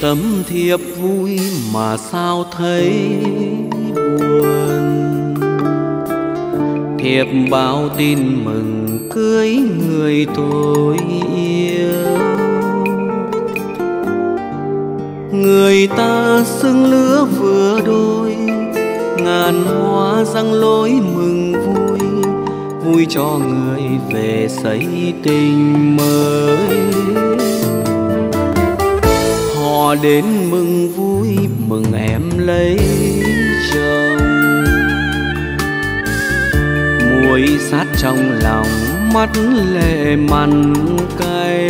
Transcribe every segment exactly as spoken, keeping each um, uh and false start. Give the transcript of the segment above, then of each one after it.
tấm thiệp vui mà sao thấy buồn. Thiệp báo tin mừng cưới người tôi yêu. Người ta xưng lứa vừa đôi, ngàn hoa răng lối mừng vui, vui cho người về xây tình mới. Họ đến mừng vui, mừng em lấy chồng. Muối sát trong lòng, mắt lệ mặn cay.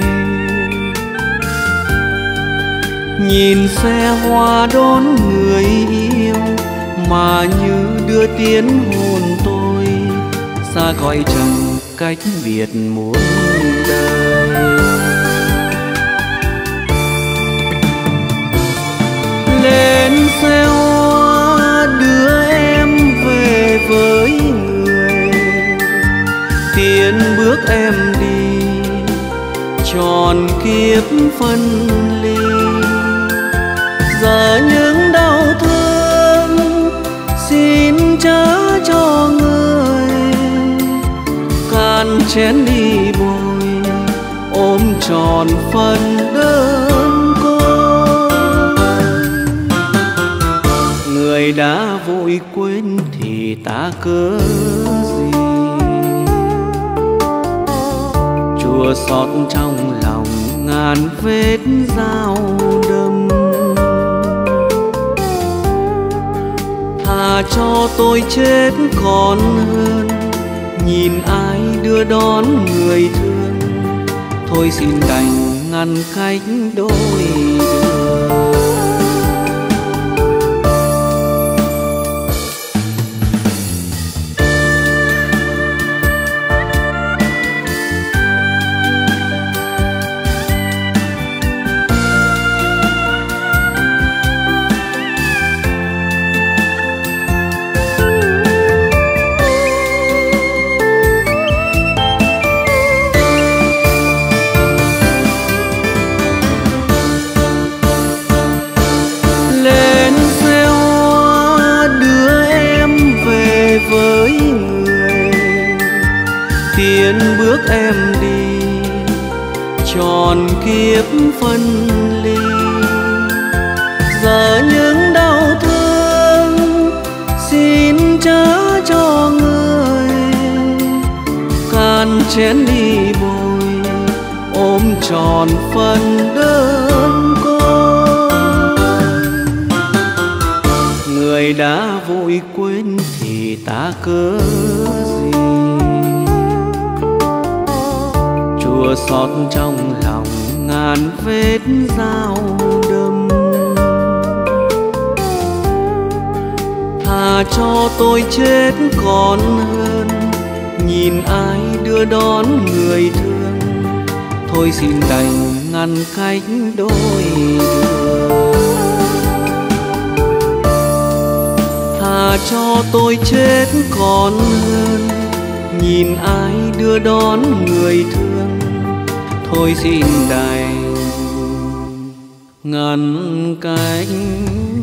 Nhìn xe hoa đón người yêu, mà như đưa tiến hồn tôi xa cõi trần cách biệt muôn đời. Lên xe hoa đưa em về với người, tiến bước em đi tròn kiếp phân ly. Giờ những đau thương xin chớ cho người, can chén đi bồi ôm tròn phần đơn côi. Người đã vội quên thì ta cớ gì, chua xót trong lòng ngàn vết dao đâm. Thà cho tôi chết còn hơn, nhìn ai đưa đón người thương. Thôi xin đành ngăn cách đôi đường. Tiến bước em đi tròn kiếp phân ly. Giờ những đau thương xin chớ cho người, can chén đi bồi ôm tròn phần đơn côi. Người đã vội quên thì ta cớ gì, chua xót trong lòng ngàn vết dao đâm. Thà cho tôi chết còn hơn, nhìn ai đưa đón người thương. Thôi xin đành ngăn cách đôi đường. Thà cho tôi chết còn hơn, nhìn ai đưa đón người thương. Thôi xin đành ngăn cách